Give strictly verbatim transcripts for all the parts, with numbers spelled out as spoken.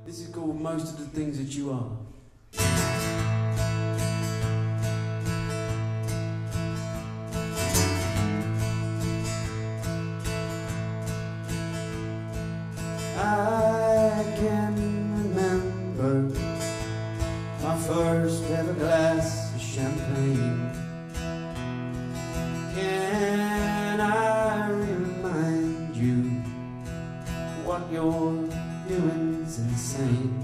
This is called Most of the Things That You Are. I can remember my first ever glass of champagne. Can I remind you what you're doing's insane?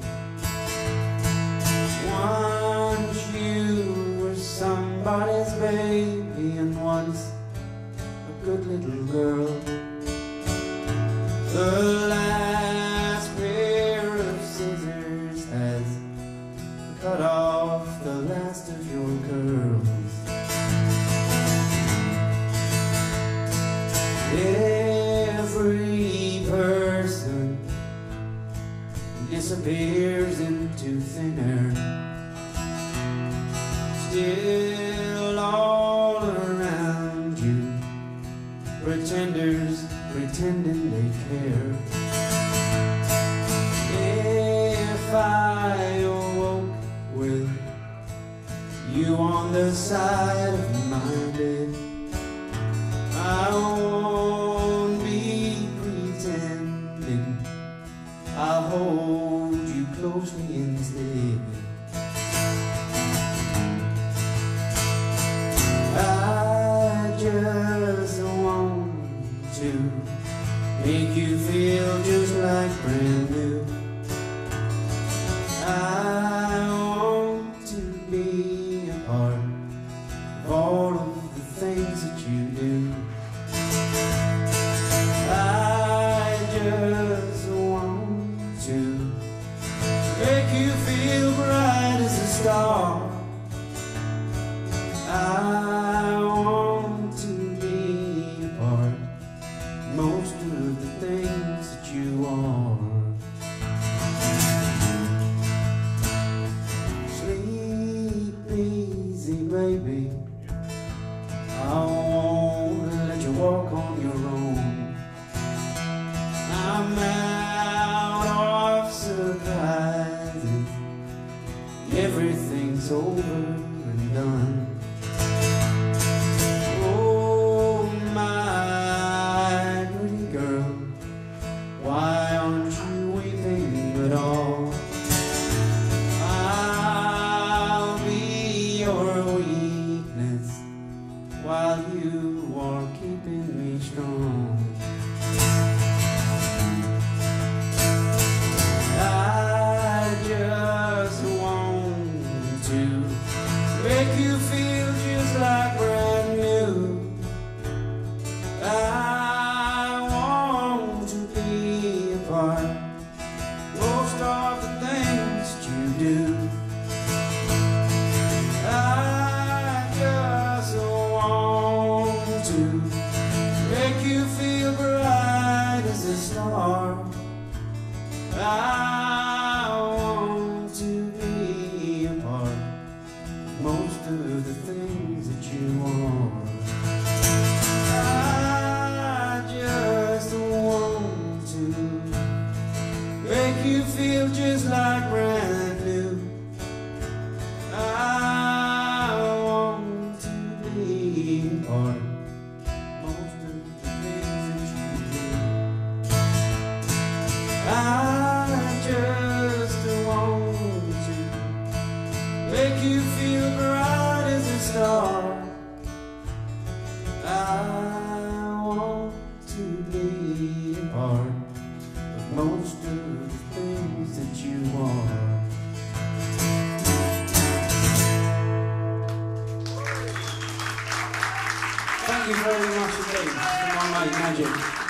Once you were somebody's baby and once a good little girl. The last pair of scissors has cut off the last of your curls. Every person disappears into thin air. Still all around you, pretenders pretending they care. If I awoke with you on the side of my bed, I won't be pretending, I'll hold you closely instead. I just want to make you feel just like brand new. I want to be a part of all of the things that you do. I just want to make you feel bright as a star. I want to be a part of most of the things that you are. Sleep easy, baby, I won't let you walk on your own. I'm out of surprises, everything's over and done. Oh my pretty girl, why aren't you weeping at all? I'll be your weakness while you are keeping me strong. I just want to make you feel just like brand new. I want to be a part most of the things that you do. I just want to make you feel bright as a star. I want to be a part of most of the things that you are. I just want to make you feel just like brand new. I want to be a part of most of the things that you do. I just want to make you feel bright as a star. I want to be a part of most of the things that you are. Thank you very much again for my mate Magic.